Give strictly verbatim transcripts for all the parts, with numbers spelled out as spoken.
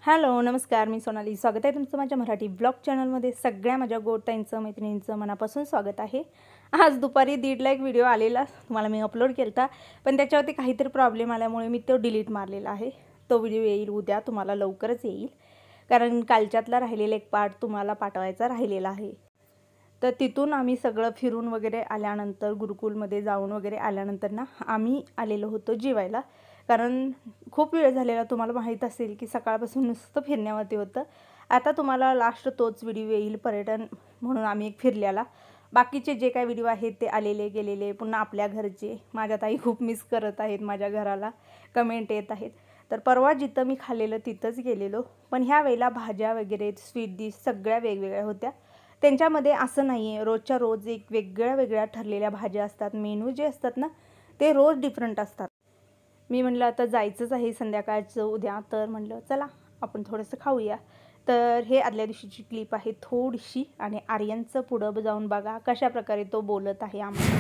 Hello नमस्कार, मी सोनाली. स्वागत आहे तुमचं माझ्या मराठी ब्लॉग चॅनलमध्ये. सगळ्या माझ्या गोडताईंचं मैत्रिणींचं मनापासून स्वागत आहे. आज दुपारी दीडला एक व्हिडिओ आलेला तुम्हाला मी अपलोड केला, पण त्याच्यावरती काहीतरी प्रॉब्लेम आल्यामुळे मी तो डिलीट मारलेला आहे. तो व्हिडिओ येईल उद्या, तुम्हाला लवकरच येईल, कारण कालच्यातला राहिलेला एक पार्ट तुम्हाला पाठवायचा राहिलेला आहे. तर तिथून आम्ही सगळं फिरून वगैरे आल्यानंतर, गुरुकुलमध्ये जाऊन वगैरे आल्यानंतर ना आम्ही आलेलो होतो जेवायला, कारण खूप वेळ झालेला. तुम्हाला माहीत असेल की सकाळपासून नुसतं फिरण्यावरती होतं. आता तुम्हाला लास्ट तोच व्हिडिओ येईल, पर्यटन म्हणून आम्ही एक फिरल्याला. बाकीचे जे काही व्हिडिओ आहेत ते आलेले गेलेले, पुन्हा आपल्या घरचे. माझ्या ताई खूप मिस करत आहेत माझ्या घराला, कमेंट येत आहेत. तर परवा जिथं मी खाल्लेलं तिथंच गेलेलो, पण ह्या वेळेला भाज्या वगैरे स्वीट डिश सगळ्या वेगवेगळ्या होत्या. त्यांच्यामध्ये असं नाही आहे रोजच्या रोज एक वेगळ्या वेगळ्या ठरलेल्या भाज्या असतात. मेनू जे असतात ना ते रोज डिफरंट असतात. मी म्हटलं आता जायचंच आहे संध्याकाळचं उद्या, तर म्हटलं चला आपण थोडंसं खाऊया. तर हे आदल्या दिवशीची क्लिप आहे थोडीशी, आणि आर्यनचं पुढं जाऊन बघा कशा प्रकारे तो बोलत आहे आम्हाला.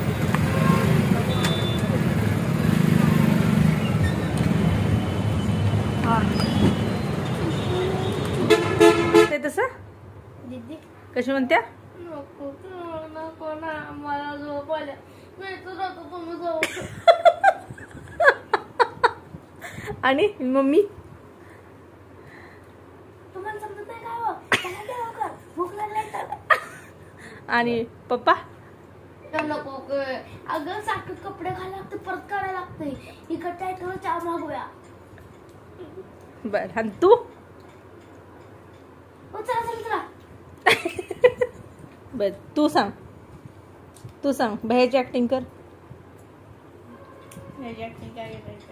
ते तसं दीदी कशी म्हणत्या, नको नको ना मला झोप आल्या, मी तर जातो तुम्ही जाऊ. आणि मम्मी तुम्हाला समजत नाही काय हो, त्याला द्या लवकर, भूक लागली तर. आणि पप्पा नको अगं साठून कपडे घालायला लागते, परत काढायला लागते. इकडच्या इकडे चहा मागूया. बर, आणि तू चला चला चला. बर तू सांग, तू सांग बाहेरची ऍक्टिंग कर. बाहेरची ऍक्टिंग काय करायचं?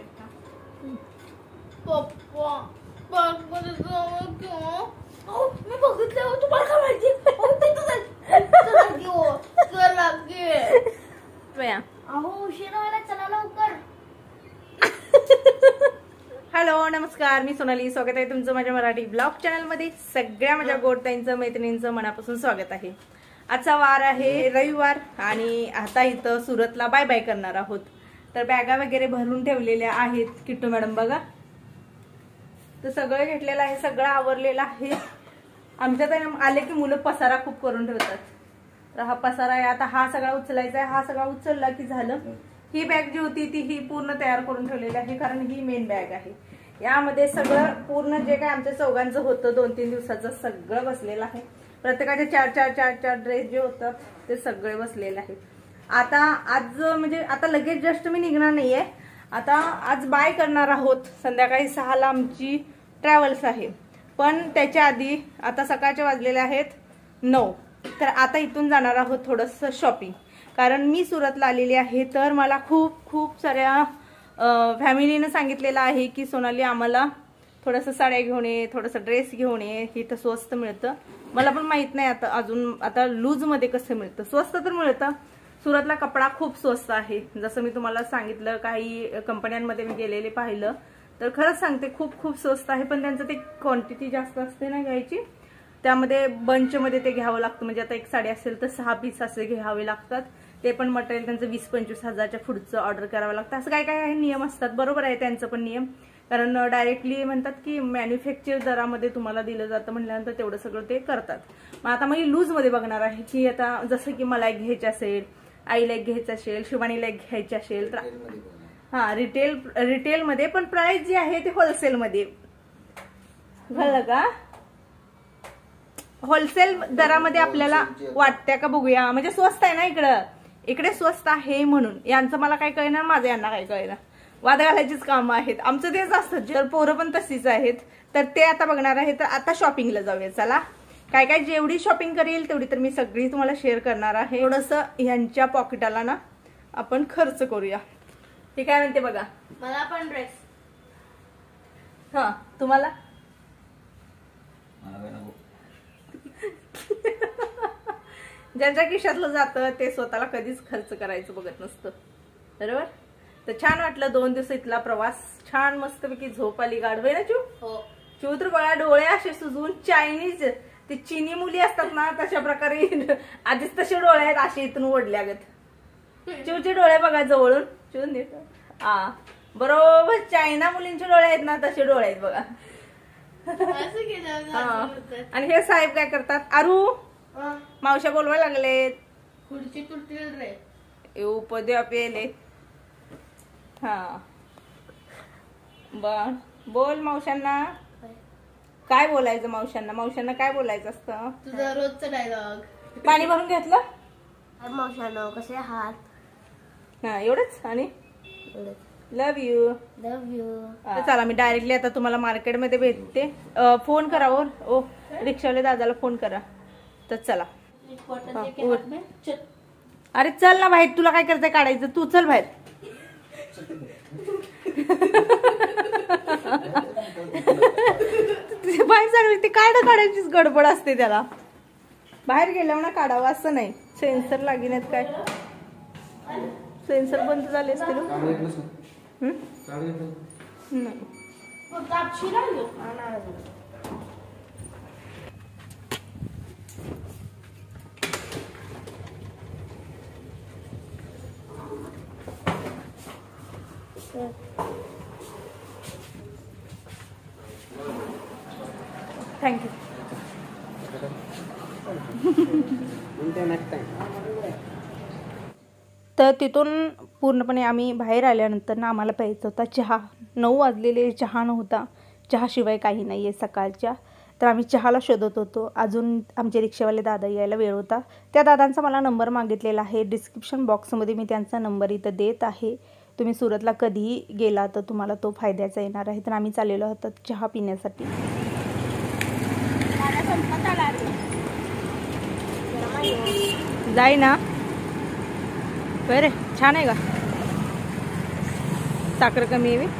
पप्पा पार्कमध्ये जाऊ किंवा मी बघितलं तुम्हाला काय माहिती. अहो उशीर व्हायला, चला लवकर. हॅलो नमस्कार, मी सोनाली. स्वागत आहे तुमचं माझ्या मराठी ब्लॉग चॅनलमध्ये. सगळ्या माझ्या गोडताईंचं मैत्रिणींचं मनापासून स्वागत आहे. आजचा वार आहे रविवार, आणि आता इथं सुरतला बाय बाय करणार आहोत. तर बॅगा वगैरे भरून ठेवलेल्या आहेत. किट्टू मॅडम बघा, तर सगळं घेतलेलं आहे, सगळं आवरलेलं आहे. आमच्यात आले की मुलं पसारा खूप करून ठेवतात. तर हा पसारा आहे, आता हा सगळा उचलायचा आहे. हा सगळा उचलला की झालं. ही बॅग जी होती ती ही पूर्ण तयार करून ठेवलेली आहे, कारण ही मेन बॅग आहे. यामध्ये सगळं पूर्ण जे काय आमच्या चौघांचं होतं दोन तीन दिवसाचं सगळं बसलेलं आहे. प्रत्येकाचे चार चार चार चार ड्रेस जे होतात ते सगळे बसलेले आहेत. आता आज म्हणजे आता लगेच जस्ट मी निघणार नाहीये. आता आज बाय करणार आहोत. संध्याकाळी सहाला आमची ट्रॅव्हल्स आहे, पण त्याच्या आधी आता सकाळचे वाजलेले आहेत नऊ. तर आता इथून जाणार आहोत थोडंसं शॉपिंग, कारण मी सुरतला आलेली आहे. तर मला खूप खूप साऱ्या फॅमिलीनं सांगितलेलं आहे की सोनाली आम्हाला थोडंसं साड्या घेऊन ये, थोडंसं ड्रेस घेऊन ये, इथं स्वस्त मिळतं. मला पण माहित नाही आता अजून आता लूजमध्ये कसं मिळतं. स्वस्त तर मिळतं, सुरतला कपडा खूप स्वस्त आहे. जसं मी तुम्हाला सांगितलं, काही कंपन्यांमध्ये मी गेलेले पाहिलं तर खरंच सांगते खूप खूप स्वस्त आहे. पण त्यांचं ते क्वांटिटी जास्त असते ना घ्यायची, त्यामध्ये बंचमध्ये ते घ्यावं लागतं. म्हणजे आता एक साडी असेल तर सहा पीस असे घ्यावे लागतात. ते पण मटेरियल त्यांचं वीस पंचवीस हजारच्या पुढचं ऑर्डर करावं लागतं. असं काय काय नियम असतात. बरोबर आहे त्यांचं पण नियम, कारण डायरेक्टली म्हणतात की मॅन्युफॅक्चर दरामध्ये तुम्हाला दिलं जातं म्हटल्यानंतर तेवढं सगळं ते करतात. मग आता मी लूजमध्ये बघणार आहे की आता जसं की मला एक घ्यायचं असेल, आईला एक घ्यायचं असेल, शिवानीला एक घ्यायची असेल तर हा रिटेल रिटेलमध्ये, पण प्राइस जी आहे ती होलसेलमध्ये. झालं का? होलसेल दरामध्ये आपल्याला वाटत्या का बघूया, म्हणजे स्वस्त आहे ना इकडं, इकडे स्वस्त आहे म्हणून. यांचं मला काय कळणार, माझं यांना काय कळणार. वाद घालायचीच कामं आहेत आमचं, तेच असतं. जर पोरं पण तशीच आहेत, तर ते आता बघणार आहे. तर आता शॉपिंगला जाऊया. चला, काय काय जेवढी शॉपिंग करेल तेवढी तर मी सगळी तुम्हाला शेअर करणार आहे. थोडंसं यांच्या पॉकेटाला ना आपण खर्च करूया. हे काय म्हणते बघा. मला पण ड्रेस. हा तुम्हाला ज्यांच्या खिशातलं जातं ते स्वतःला कधीच खर्च करायचं बघत नसतं, बरोबर. तर छान वाटलं दोन दिवस इथला प्रवास. छान मस्तपैकी झोप आली. गाढवे ना चू हो चू तर बघा डोळे असे सुजून चायनीज ते चिनी मुली असतात ना तशा प्रकारे आधीच तसे डोळे आहेत, असे इथून ओढल्यागत. चिवचे डोळे बघा जवळून. चिव नीट हा बरोबर चायना मुलींचे डोळे आहेत ना तसे डोळे आहेत बघा. असं केलं हा. असं होतं. आणि हे साहेब काय करतात, आरू हा. मावशा बोलवायला लागलेत. खुर्ची तुटतील रे. येऊ पद्या पेले. हा बर बोल मावशांना. काय बोलायचं मावशांना, मावशांना काय बोलायचं असतं. तुझा रोजचा डायलॉग. पाणी भरून घेतलं. मावशानो कसे आहात. हा एवढंच. आणि लव यू. Love you. तर चला मी डायरेक्टली आता तुम्हाला मार्केटमध्ये भेटते. अं, फोन करा ओ ओ रिक्षावाले दादाला फोन करा. तर चला. हा, उठ. अरे चल ना बाहेर, तुला काय करायचं काढायचं, तू चल बाहेर. बाहेर सांगली ती काढ काढायचीच गडबड असते त्याला. बाहेर गेल्यावर ना काढावं असं नाही. सेन्सर लागेल आहेत काय, सेन्सर बंद झाले असते ना. थँक्यू. तर तिथून पूर्णपणे आम्ही बाहेर आल्यानंतर ना आम्हाला प्यायचा होता चहा. नऊ वाजलेले, चहा नव्हता. चहाशिवाय काही नाही आहे सकाळच्या. तर आम्ही चहाला शोधत होतो. अजून आमचे रिक्षावाले दादा यायला वेळ होता. त्या दादांचा मला नंबर मागितलेला आहे. डिस्क्रिप्शन बॉक्समध्ये मी त्यांचा नंबर इथं देत आहे. तुम्ही सुरतला कधीही गेला तर तुम्हाला तो फायद्याचा येणार आहे. तर आम्ही चाललेलो होतो चहा पिण्यासाठी. जाई ना बरे. छान आहे का, साखर कमी आहे.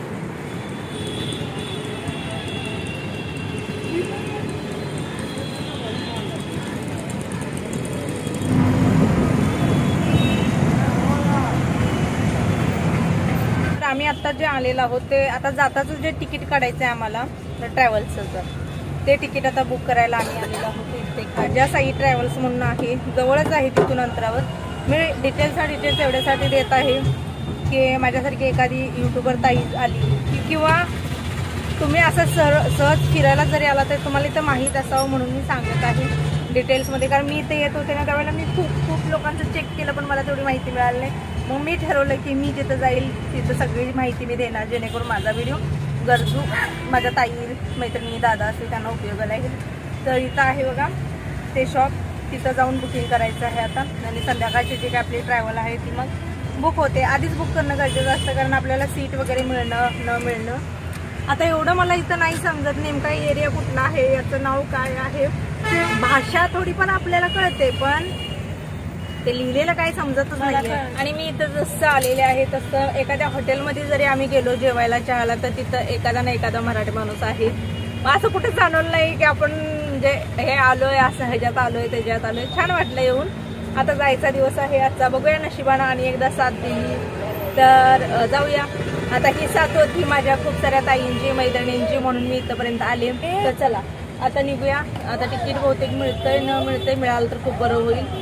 आम्ही आता जे आलेलो आहोत ते आता जाताचं जे तिकीट काढायचं आहे आम्हाला ट्रॅव्हल्सचं, ते तिकीट आता बुक करायला आम्ही आलेलो आहोत. इथे ज्या साई ट्रॅव्हल्स म्हणून आहे, जवळच आहे तिथून अंतरावर. मी डिटेल्स हा डिटेल्स एवढ्यासाठी देत आहे की माझ्यासारखी एखादी यूट्यूबर ताई आली की किंवा तुम्ही असं सर सहज फिरायला जरी आला तर तुम्हाला इथं माहीत असावं म्हणून मी सांगत आहे डिटेल्समध्ये. कारण मी इथे येत होते ना त्यावेळेला मी खूप खूप लोकांचं चेक केलं पण मला तेवढी माहिती मिळाली नाही. मग मी ठरवलं की मी जिथं जाईल तिथं सगळी माहिती मी देणार, जेणेकरून माझा व्हिडिओ गरजू माझ्या ताई मैत्रिणी दादा असेल त्यांना उपयोगाला येईल. तर इथं आहे बघा ते शॉप, तिथं जाऊन बुकिंग करायचं आहे आता. आणि संध्याकाळची जी काय आपली ट्रॅव्हल आहे ती मग बुक होते. आधीच बुक करणं गरजेचं असतं कारण आपल्याला सीट वगैरे मिळणं न मिळणं. आता एवढं मला इथं नाही समजत नेमका एरिया कुठला आहे, याचं नाव काय आहे. भाषा थोडी पण आपल्याला कळते पण ते लिहिलेलं काही समजतच नाही. आणि मी इथं जसं आलेले आहे तसं एखाद्या हॉटेलमध्ये जरी आम्ही गेलो जेवायला चहाला तर तिथं एखादा ना एखादा मराठी माणूस आहे. असं कुठे जाणवलं नाही की आपण म्हणजे हे आलोय असं ह्याच्यात आलोय त्याच्यात आलोय. छान वाटलं येऊन. आता जायचा दिवस आहे आजचा, बघूया नशिबानं आणि एकदा साथ दिली तर जाऊया. आता ही साथ होती माझ्या खूप साऱ्या ताईंची मैत्रिणींची म्हणून मी इथंपर्यंत आले. तर चला आता निघूया. आता तिकीट बहुतेक मिळतंय न मिळतंय, मिळालं तर खूप बरं होईल.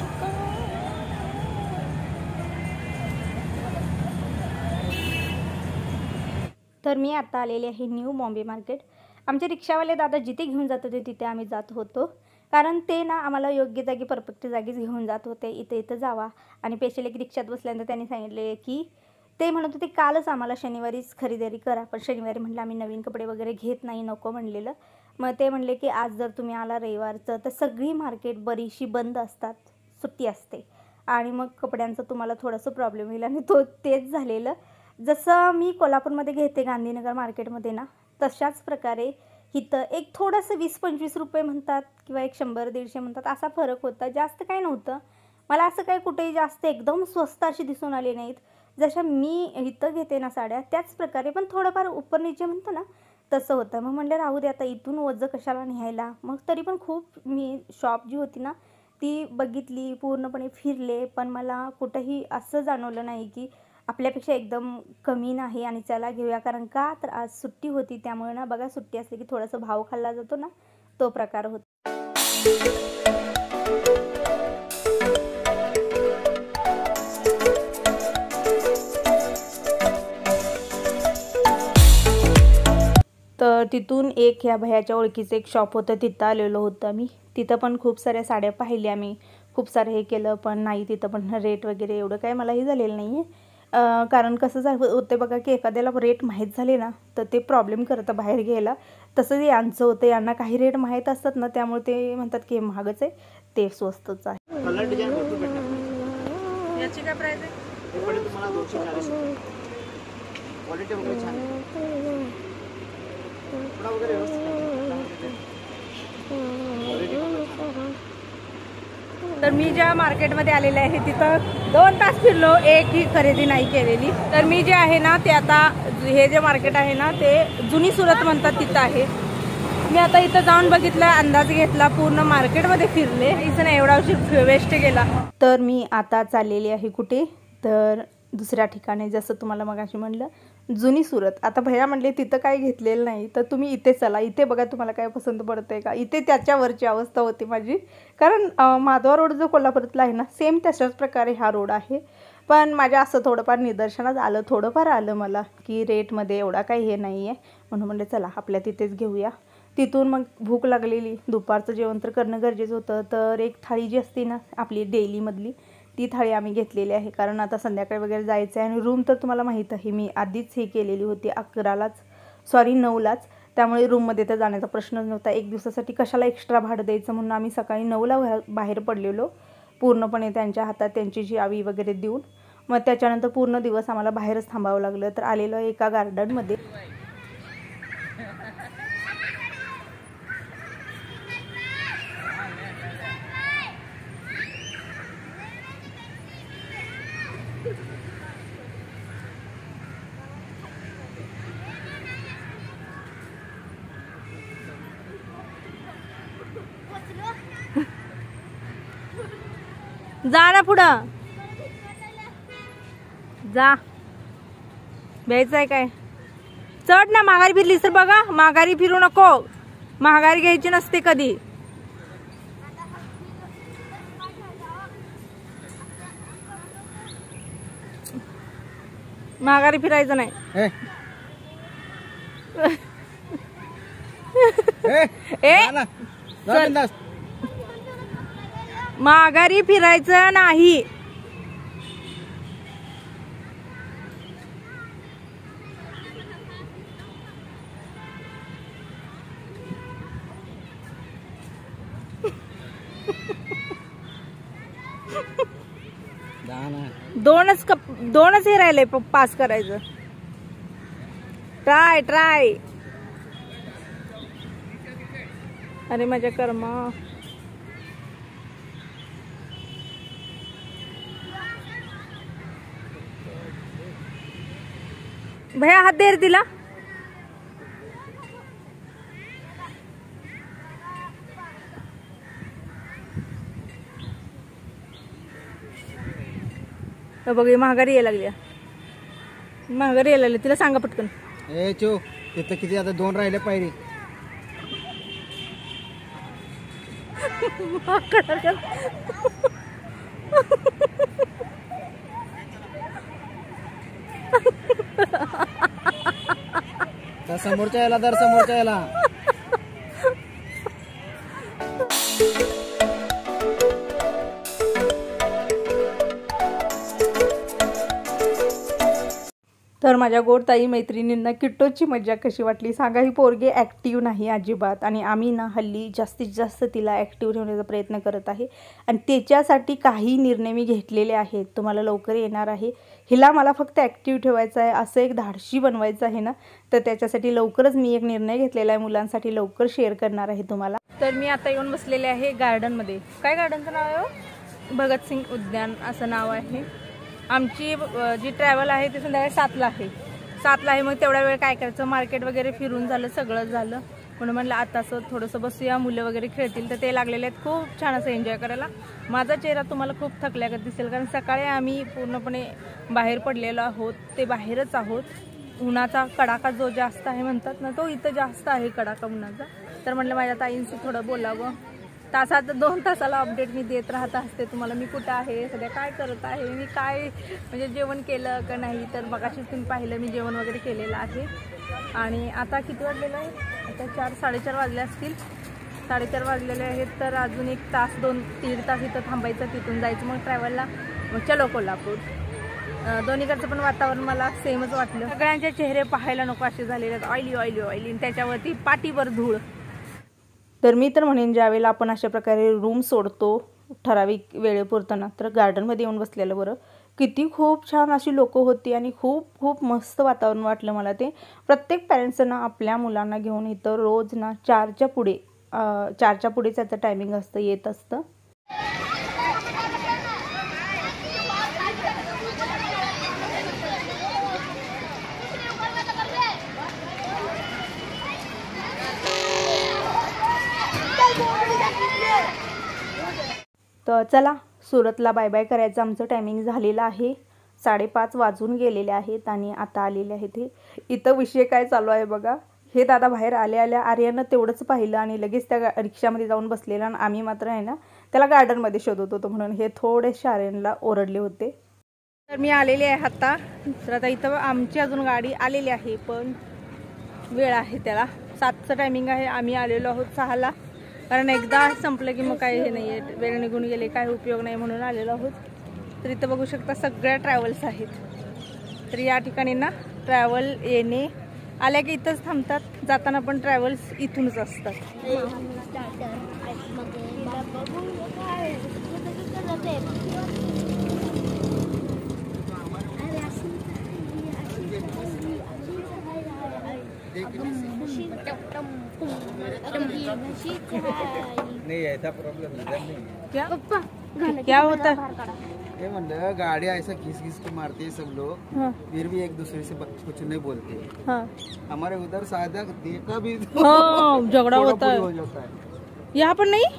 तर मी आता आलेले आहे न्यू बॉम्बे मार्केट. आमचे रिक्षावाले दादा जिथे घेऊन जात होते तिथे आम्ही जात होतो. कारण ते ना आम्हाला योग्य जागी परफेक्ट जागीच घेऊन जात होते. इथे इथं जावा. आणि स्पेशल एक रिक्षात बसल्यानंतर त्यांनी सांगितले की ते म्हणत होते कालच आम्हाला शनिवारीच खरेदी करा, पण शनिवारी म्हटलं आम्ही नवीन कपडे वगैरे घेत नाही, नको म्हणलेलं. मग ते म्हणले की आज जर तुम्ही आला रविवारचं तर सगळी मार्केट बरीचशी बंद असतात, सुट्टी असते आणि मग कपड्यांचं तुम्हाला थोडंसं प्रॉब्लेम होईल. आणि तो तेच झालेलं. जसं मी कोल्हापूरमध्ये घेते गांधीनगर मार्केटमध्ये ना, तशाच प्रकारे इथं एक थोडंसं वीस पंचवीस रुपये म्हणतात किंवा एक शंभर दीडशे म्हणतात असा फरक होता. जास्त काही नव्हतं. मला असं काही कुठेही जास्त एकदम स्वस्त अशी दिसून आली नाहीत. जशा मी इथं घेते ना साड्या त्याच प्रकारे पण थोडंफार उपर नीचे म्हणतो ना तसं होतं. मग म्हणले राहू दे आता इथून वजं कशाला न्यायला. मग तरी पण खूप मी शॉप जी होती ना ती बघितली, पूर्णपणे फिरले, पण मला कुठंही असं जाणवलं नाही की आपल्यापेक्षा एकदम कमी नाही आणि चला घेऊया. कारण का तर आज सुट्टी होती त्यामुळे ना बघा सुट्टी असली की थोडासा भाव खाल्ला जातो ना, तो प्रकार होता. तर तिथून एक ह्या भैयाच्या ओळखीचं एक शॉप होतं, तिथं आलेलो होतं आम्ही. तिथं पण खूप साऱ्या साड्या पाहिल्या आम्ही, खूप सारं हे केलं, पण नाही तिथं पण रेट वगैरे एवढं काय मलाही झालेलं नाही आहे. कारण कसं झा होते बघा की एखाद्याला रेट माहीत झाले ना तर ते प्रॉब्लेम करतं बाहेर घ्यायला. तसं यांचं होतं, यांना काही रेट माहीत असतात ना त्यामुळे ते म्हणतात की महागच आहे, ते स्वस्तच आहे. कलर डिझाईन भरपूर भेटणार. याची काय प्राइस आहे? हे पडेल तुम्हाला दोनशे चाळीस रुपये. क्वालिटी वगैरे छान आहे. कपडा वगैरे व्यवस्थित आहे. क्वालिटी पण छान आहे. तर मी ज्या मार्केटमध्ये आलेले आहे तिथं दोन तास फिरलो, एकही खरेदी नाही केलेली. तर मी जे आहे ना ते आता हे जे मार्केट आहे ना ते जुनी सुरत म्हणतात तिथं आहे. मी आता इथं जाऊन बघितलं, अंदाज घेतला, पूर्ण मार्केटमध्ये फिरले, इथं नाही एवढा उशीर वेस्ट गेला. तर मी आता चाललेली आहे कुठे तर दुसऱ्या ठिकाणी, जसं तुम्हाला मगाशी म्हणलं जुनी सुरत. आता भैया म्हणले तिथं काय घेतलेलं नाही तर तुम्ही इथे चला, इथे बघा तुम्हाला काय पसंत पडतंय का. इथे त्याच्यावरची अवस्था होती माझी, कारण माधवा रोड जो कोल्हापूरातला आहे ना सेम तशाच प्रकारे हा रोड आहे. पण माझ्या असं थोडंफार निदर्शनात आलं, थोडंफार आलं मला की रेटमध्ये एवढा काही हे नाही आहे, म्हणून म्हणले चला आपल्या तिथेच घेऊया. तिथून मग भूक लागलेली, दुपारचं जेवण तर करणं गरजेचं होतं. तर एक थाळी जी असते ना आपली डेलीमधली ती थाळी आम्ही घेतलेली आहे, कारण आता संध्याकाळी वगैरे जायचं आहे. आणि रूम तर तुम्हाला माहीत आहे मी आधीच हे केलेली होती अकरालाच, सॉरी नऊलाच, त्यामुळे रूममध्ये तर जाण्याचा प्रश्नच नव्हता. एक दिवसासाठी कशाला एक्स्ट्रा भाडं द्यायचं म्हणून आम्ही सकाळी नऊला बाहेर पडलेलो, पूर्णपणे त्यांच्या हातात त्यांची चावी वगैरे देऊन. मग त्याच्यानंतर पूर्ण दिवस आम्हाला बाहेरच थांबावं लागलं. तर आलेलो एका गार्डनमध्ये. जा ना पुढं जा, घ्यायचं आहे काय चढ ना. माघारी फिरलीस तर बघा, माघारी फिरू नको, माघारी घ्यायची नसते कधी. माघारी फिरायचं नाही. ए चल, माघारी फिरायचं नाही. दोनच कप दोनच हे राहिले पास करायचं. ट्राय ट्राय अरे माझ्या कर्मा. भैया हात दे रे तिला. बघ महागारी यायला लागली, महागारी यायला लागली, तिला सांगा पटकन. ए चो तिथं किती आता दोन राहिले पायरी. तर समोरच्या याला दर समोरच्या याला. तर माझ्या गोडताई मैत्रिणींना किट्टोची मज्जा कशी वाटली सांगा. ही पोरगी ॲक्टिव्ह नाही अजिबात, आणि आम्ही ना हल्ली जास्तीत जास्त तिला ॲक्टिव्ह ठेवण्याचा प्रयत्न करत आहे, आणि त्याच्यासाठी काही निर्णय मी घेतलेले आहेत, तुम्हाला लवकर येणार आहे. हिला मला फक्त ॲक्टिव्ह ठेवायचं आहे, असं एक धाडशी बनवायचं आहे ना, तर त्याच्यासाठी लवकरच मी एक निर्णय घेतलेला आहे, मुलांसाठी लवकर शेअर करणार आहे तुम्हाला. तर मी आता येऊन बसलेले आहे गार्डनमध्ये. काय गार्डनचं नाव आहे? भगतसिंग उद्यान असं नाव आहे. आमची जी ट्रॅव्हल आहे ती संध्याकाळी सातला आहे सातला आहे मग तेवढा वेळ काय करायचं, मार्केट वगैरे फिरून झालं, सगळं झालं, म्हणून म्हणलं आता असं थोडंसं बसूया, मुलं वगैरे खेळतील, तर ते लागलेले आहेत खूप छान असं एन्जॉय करायला. माझा चेहरा तुम्हाला खूप थकल्यागत दिसेल, कारण सकाळी आम्ही पूर्णपणे बाहेर पडलेलो आहोत, ते बाहेरच आहोत. उन्हाचा कडाका जो जास्त आहे म्हणतात ना, तो इथं जास्त आहे कडाका उन्हाचा. तर म्हटलं माझ्या ताईंशी थोडं बोलावं. तासात दोन तासाला अपडेट मी देत राहत असते तुम्हाला, मी कुठं आहे, सध्या काय करत आहे, मी काय म्हणजे जेवण केलं का नाही. तर मगाशी तुम्ही पाहिलं मी जेवण वगैरे केलेलं आहे. आणि आता किती वाजलेलं आहे? आता चार साडेचार वाजले असतील, साडेचार वाजलेले आहेत. तर अजून एक तास दोन दीड तास इथं थांबायचं, तिथून जायचं मग ट्रॅव्हलला. मग चलो कोल्हापूर. दोन्हीकडचं पण वातावरण मला सेमच वाटलं. सगळ्यांचे चेहरे पाहायला नको असे झालेले आहेत, ऑइली ऑइली ऑइली, त्याच्यावरती पाठीवर धूळ. तर मी तर म्हणेन ज्यावेळेला आपण अशा प्रकारे रूम सोडतो ठराविक वेळेपुरतं ना, तर गार्डनमध्ये येऊन बसलेलं बरं. किती खूप छान अशी लोकं होती आणि खूप खूप मस्त वातावरण वाटलं मला ते. प्रत्येक पॅरेंट्सना आपल्या मुलांना घेऊन इथं रोज ना चारच्या पुढे चारच्या पुढेच याचं टायमिंग असतं, येत असतं. तर चला सुरतला बाय बाय करायचं आमचं टायमिंग झालेलं आहे. साडेपाच वाजून गेलेले आहेत आणि आता आलेले आहेत. हे इथं विषय काय चालू आहे बघा. हे दादा बाहेर आल्या आल्या आर्यानं तेवढंच पाहिलं आणि लगेच त्या रिक्षामध्ये जाऊन बसलेला आणि आम्ही मात्र आहे ना त्याला गार्डनमध्ये शोधत होतो, म्हणून हे थोडेसे आर्यनला ओरडले होते. तर मी आलेले आहे आता. तर आता इथं आमची अजून गाडी आलेली आहे, पण वेळ आहे त्याला. सातचं टायमिंग आहे, आम्ही आलेलो आहोत सहाला. कारण एकदा संपलं की मग काय हे नाही आहे, वेळ निघून गेले काय उपयोग नाही म्हणून आलेलो आहोत. तर इथं बघू शकता सगळ्या ट्रॅव्हल्स आहेत. तर या ठिकाणी ना ट्रॅव्हल येणे आल्या की इथंच थांबतात, जाताना पण ट्रॅव्हल्स इथूनच असतात. नहीं ऐसा प्रॉब्लम नहीं क्या क्या होता है? ये मतलब गाड़ी ऐसा घिस घिस के मारते हैं सब लोग, हाँ फिर भी एक दूसरे से कुछ नहीं बोलते. हाँ हमारे उधर सादा देखा भी हाँ झगड़ा होता हो है. जाता है. यहाँ पर नहीं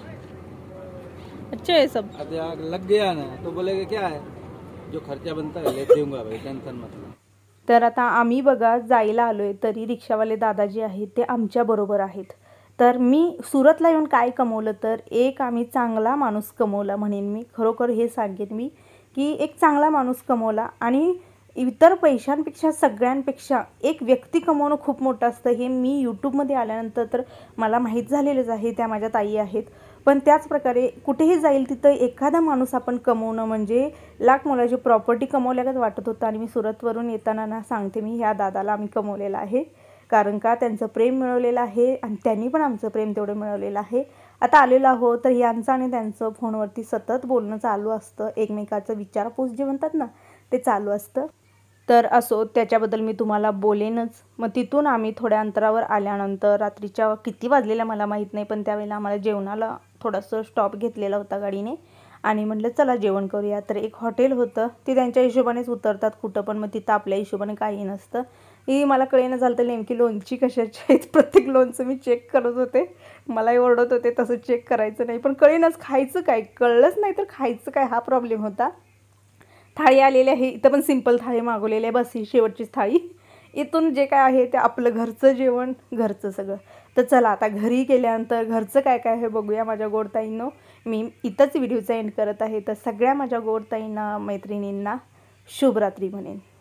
अच्छा है सब. अब आग लग गया ना तो बोलेगा क्या है, जो खर्चा बनता है ले दूंगा भाई, टेंशन मत लो. तर आता आम्ही बघा जायला आलोय, तरी रिक्षावाले दादाजी आहेत ते आमच्या बरोबर आहेत. तर मी सुरतला येऊन काय कमवलं, तर एक आम्ही चांगला माणूस कमवला म्हणेन मी. खरोखर हे सांगेन मी की एक चांगला माणूस कमवला. आणि इतर पैशांपेक्षा सगळ्यांपेक्षा एक व्यक्ती कमवणं खूप मोठं असतं, हे मी यूट्यूबमध्ये आल्यानंतर तर मला माहीत झालेलंच आहे. त्या माझ्या ताई आहेत. पण त्याच प्रकारे कुठेही जाईल तिथं एखादा माणूस आपण कमवणं म्हणजे लाख मोलाची प्रॉपर्टी कमवल्यागत वाटत होतं. आणि मी सुरतवरून येताना ना सांगते मी ह्या दादाला आम्ही कमवलेलं आहे, कारण का त्यांचं प्रेम मिळवलेलं आहे आणि त्यांनी पण आमचं प्रेम तेवढं मिळवलेलं आहे. आता आलेलो आहोत तर यांचं आणि त्यांचं फोनवरती सतत बोलणं चालू असतं, एकमेकाचं विचारपूस जे म्हणतात ना ते चालू असतं. तर असो, त्याच्याबद्दल मी तुम्हाला बोलेनच. मग तिथून आम्ही थोड्या अंतरावर आल्यानंतर रात्रीच्या किती वाजलेल्या मला माहीत नाही, पण त्यावेळेला आम्हाला जेवणाला थोडंसं स्टॉप घेतलेला होता गाडीने आणि म्हटलं चला जेवण करूया. तर एक हॉटेल होतं, ते त्यांच्या हिशोबानेच उतरतात कुठं पण, मग तिथं आपल्या हिशोबाने काही नसतं. ही मला कळेना झालं तर नेमकी लोणची कशाची आहेत. प्रत्येक लोणचं मी चेक करत होते, मलाही ओरडत होते तसं चेक करायचं नाही, पण कळेनाच खायचं काय, कळलंच नाही तर खायचं काय हा प्रॉब्लेम होता. थाळी आलेली आहे, इथं पण सिंपल थाळी मागवलेली आहे, बस ही शेवटचीच थाळी. इथून जे काय आहे ते आपलं घरचं जेवण, घरचं सगळं. तर चला आता घरी गेल्यानंतर घरचं काय काय आहे बघूया माझ्या गोडताईंनो. मी इथंच व्हिडिओचा एंड करत आहे. तर सगळ्या माझ्या गोडताईंना मैत्रिणींना शुभरात्री म्हणेन.